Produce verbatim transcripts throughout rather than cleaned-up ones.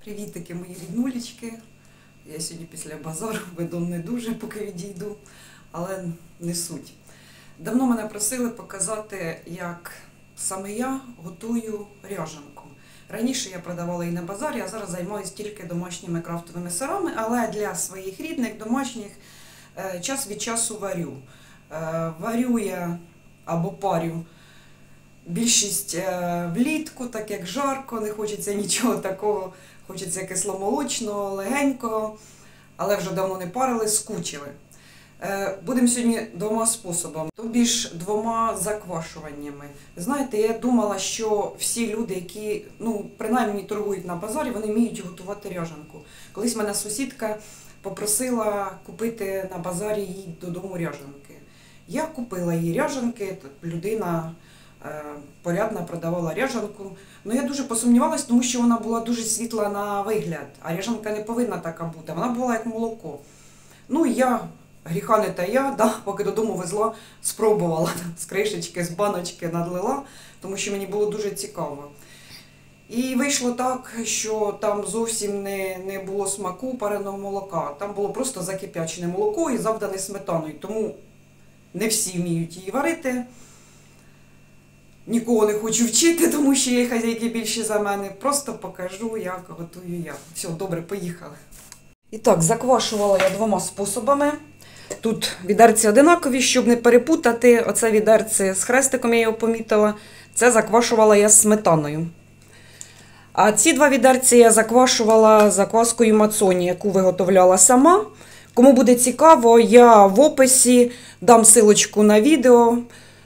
Привітики, мої ріднулечки. Я сьогодні після базару, видом не дуже, поки відійду, але не суть. Давно мене просили показати, як саме я готую ряжанку. Раніше я продавала її на базарі, а зараз займаюся тільки домашніми крафтовими сирами, але для своїх рідних, домашніх, час від часу варю. Варю я або парю більшість влітку, так як жарко, не хочеться нічого такого, хочеться кисломолочного, легенького, але вже давно не парили, скучили. Будемо сьогодні двома способами, тобі ж двома заквашуваннями. Знаєте, я думала, що всі люди, які, ну, принаймні торгують на базарі, вони вміють готувати ряжанку. Колись мене сусідка попросила купити на базарі їй додому ряжанки. Я купила їй ряжанки, людина е, порядна продавала ряжанку. Ну, я дуже посумнівалася, тому що вона була дуже світла на вигляд, а ряжанка не повинна така бути, вона була як молоко. Ну, я, гріха не тая, да, поки додому везла, спробувала з кришечки, з баночки надлила, тому що мені було дуже цікаво. І вийшло так, що там зовсім не, не було смаку пареного молока, там було просто закип'ячене молоко і завдане сметаною, тому не всі вміють її варити. Нікого не хочу вчити, тому що є хазяйки більші за мене. Просто покажу, як готую я. Все, добре, поїхали. І так, заквашувала я двома способами. Тут відерці одинакові, щоб не перепутати. Оце відерце з хрестиком, я його помітила. Це заквашувала я з сметаною. А ці два відерці я заквашувала закваскою Мацоні, яку виготовляла сама. Кому буде цікаво, я в описі дам силочку на відео.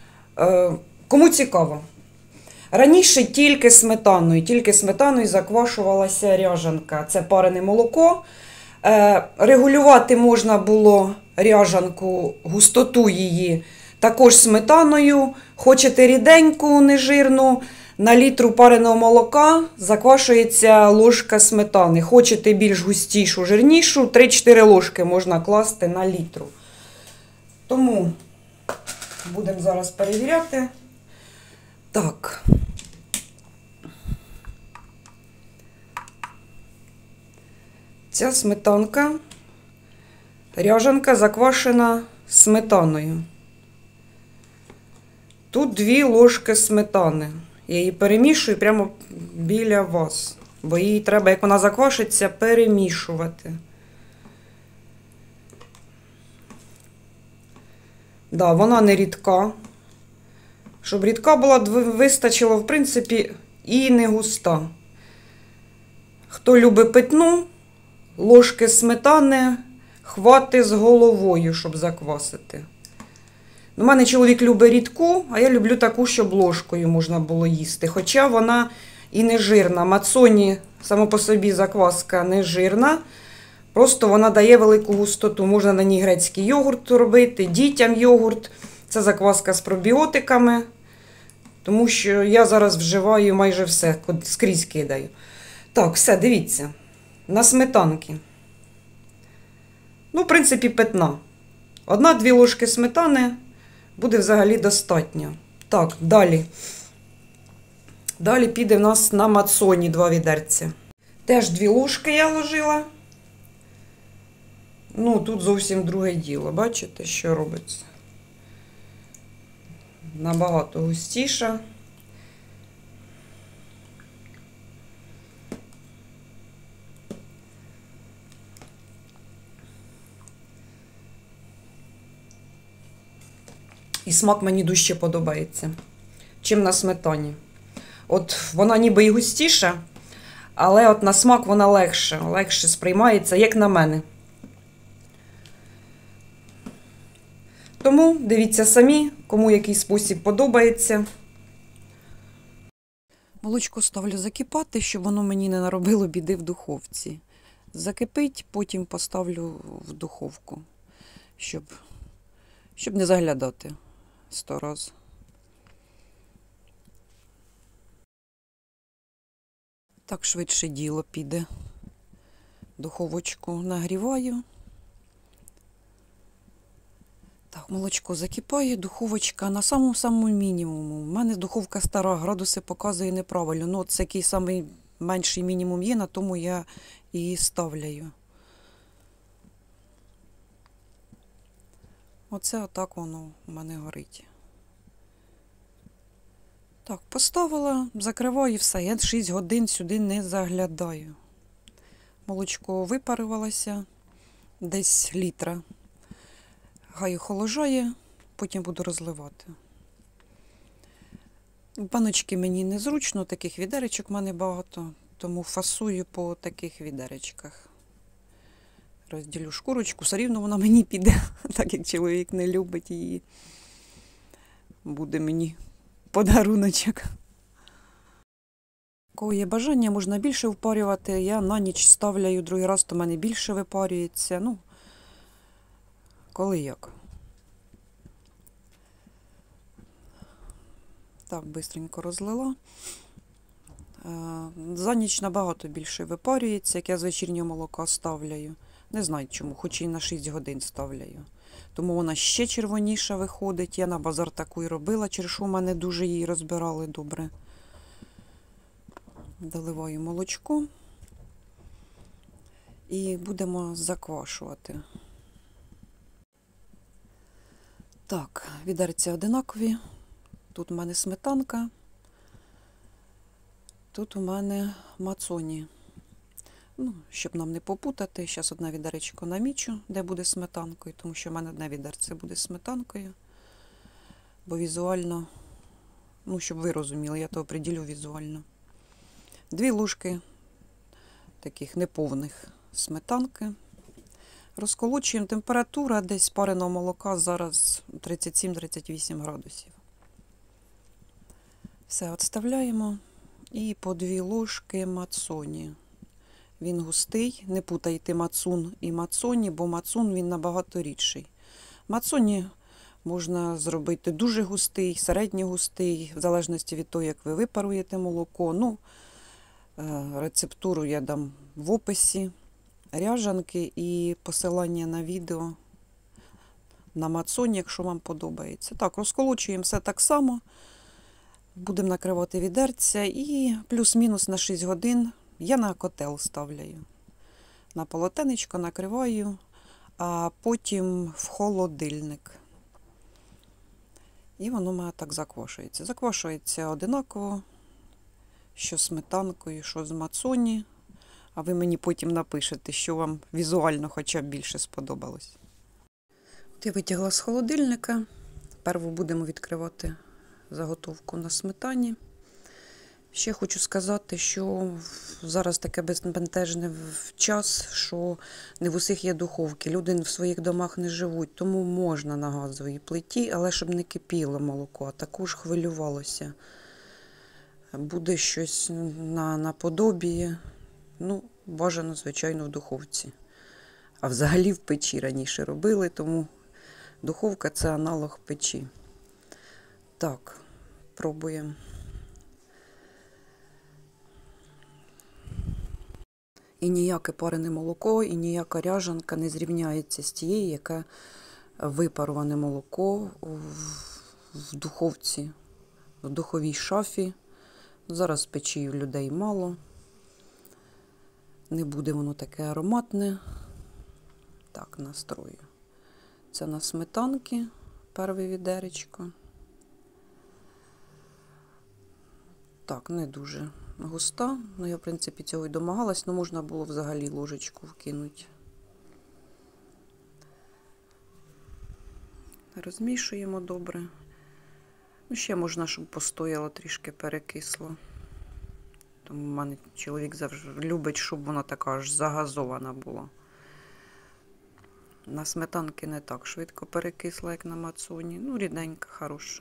Кому цікаво. Раніше тільки сметаною, тільки сметаною заквашувалася ряжанка. Це парене молоко. Регулювати можна було ряжанку, густоту її також сметаною. Хочете ріденьку, нежирну, на літру пареного молока заквашується ложка сметани. Хочете більш густішу, жирнішу, три-чотири ложки можна класти на літру. Тому будемо зараз перевіряти. Так. Ця сметанка, ряжанка заквашена сметаною. Тут дві ложки сметани. Я її перемішую прямо біля вас, бо її треба, як вона заквашиться, перемішувати. Да, вона не рідка. Щоб рідка була, вистачило, в принципі, і не густа. Хто любить питну, ложки сметани хватить з головою, щоб заквасити. У мене чоловік любить рідку, а я люблю таку, щоб ложкою можна було їсти. Хоча вона і не жирна. Мацоні, само по собі закваска не жирна. Просто вона дає велику густоту. Можна на ній грецький йогурт робити, дітям йогурт. Це закваска з пробіотиками. Тому що я зараз вживаю майже все, скрізь кидаю. Так, все, дивіться. На сметанки. Ну, в принципі, питна. Одна-дві ложки сметани буде взагалі достатньо. Так, далі. Далі піде в нас на Мацоні два відерці. Теж дві ложки я ложила. Ну, тут зовсім друге діло. Бачите, що робиться? Набагато густіша. І смак мені дужче подобається, чим на сметані. От вона ніби і густіша, але от на смак вона легше, легше сприймається, як на мене. Тому дивіться самі, кому який спосіб подобається. Молочко ставлю закипати, щоб воно мені не наробило біди в духовці. Закипить, потім поставлю в духовку, щоб, щоб не заглядати сто раз. Так швидше діло піде. Духовочку нагріваю. Так, молочко закипає, духовочка на самому-самому мінімуму. У мене духовка стара, градуси показує неправильно. Ну, це який самий менший мінімум є, на тому я і ставляю. Оце отак воно у мене горить. Так, поставила, закриваю і все. Я шість годин сюди не заглядаю. Молочко випарювалося, десь літра. Хай охолоджає, потім буду розливати. Баночки мені незручно, таких відеречок в мене багато, тому фасую по таких відеречках. Розділю шкурочку, все рівно вона мені піде, так як чоловік не любить її. Буде мені подаруночок. Кого є бажання, можна більше впарювати. Я на ніч ставляю, другий раз то в мене більше випарюється. Ну, коли як. Так, швидко розлила. За ніч набагато більше випарюється, як я з вечірнього молока ставляю. Не знаю чому, хоч і на шість годин ставляю. Тому вона ще червоніша виходить. Я на базар таку і робила, через що в мене дуже її розбирали добре. Доливаю молочко і будемо заквашувати. Так, відерця одинакові. Тут у мене сметанка, тут у мене мацоні. Ну, щоб нам не попутати, зараз одне відеречко намічу, де буде сметанкою, тому що в мене одне відерце буде сметанкою. Бо візуально, ну, щоб ви розуміли, я то оприділю візуально. Дві ложки таких неповних сметанки. Розколочуємо. Температура десь пареного молока зараз тридцять сім тридцять вісім градусів. Все, відставляємо. І по дві ложки мацоні. Він густий, не путайте мацун і мацоні, бо мацун він набагато рідший. Мацоні можна зробити дуже густий, середньогустий, в залежності від того, як ви випаруєте молоко. Ну, рецептуру я дам в описі, ряжанки і посилання на відео на мацоні, якщо вам подобається. Так, розколочуємо все так само. Будемо накривати відерця і плюс-мінус на шість годин я на котел ставляю. На полотенечко накриваю, а потім в холодильник. І воно в мене так заквашується. Заквашується одинаково, що з сметанкою, що з мацоні. А ви мені потім напишете, що вам візуально хоча б більше сподобалось. От я витягла з холодильника. Перво будемо відкривати заготовку на сметані. Ще хочу сказати, що зараз таке безбентежне час, що не в усіх є духовки. Люди в своїх домах не живуть, тому можна на газовій плиті, але щоб не кипіло молоко, а також хвилювалося. Буде щось на, наподобі, ну, бажано, звичайно, в духовці. А взагалі в печі раніше робили, тому духовка – це аналог печі. Так, пробуємо. І ніяке парене молоко, і ніяка ряжанка не зрівняється з тією, яке випаруване молоко в духовці, в духовій шафі. Зараз печі у людей мало. Не буде воно таке ароматне. Так, настрою. Це на сметанки, перше відеречко. Так, не дуже густа. Ну, я, в принципі, цього і домагалась, але можна було взагалі ложечку вкинути. Розмішуємо добре. Ну, ще можна, щоб постояло, трішки перекисло. Тому в мене чоловік завжди любить, щоб вона така аж загазована була. На сметанки не так швидко перекисла, як на мацоні. Ну, рідненька, хороша.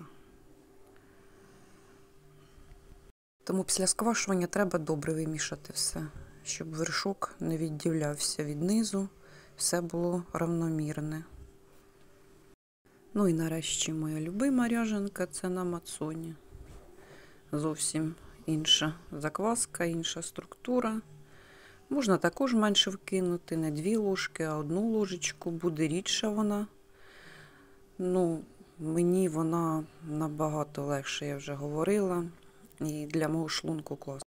Тому після сквашування треба добре вимішати все, щоб вершок не відділявся від низу, все було рівномірне. Ну і нарешті моя любима ряжанка – це на мацоні. Зовсім інша закваска, інша структура. Можна також менше вкинути, не дві ложки, а одну ложечку, буде рідша вона. Ну, мені вона набагато легше, я вже говорила. І для мого шлунку класно.